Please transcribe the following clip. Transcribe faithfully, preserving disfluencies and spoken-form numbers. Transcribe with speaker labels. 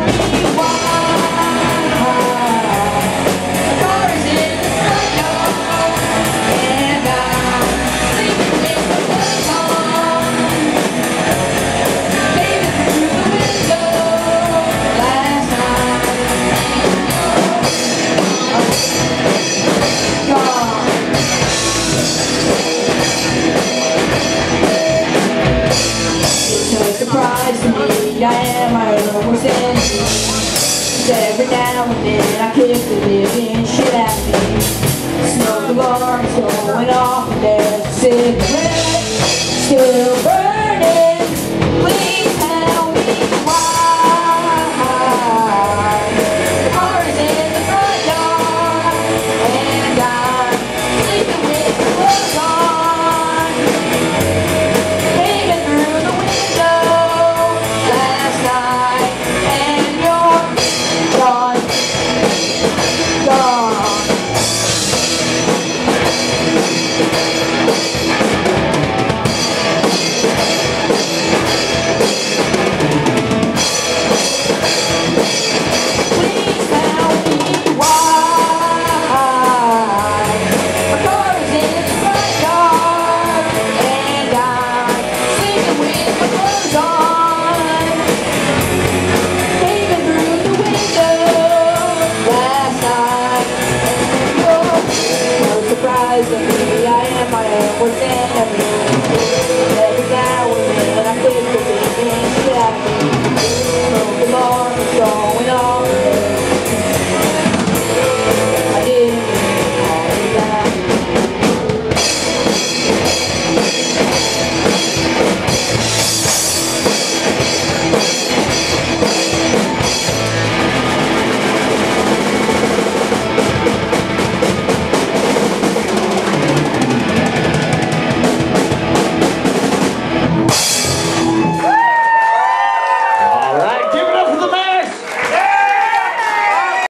Speaker 1: I am my own worst enemy. Every now and then I kick the living shit at me. Smoke alarms going off and there's a cigarette still burning.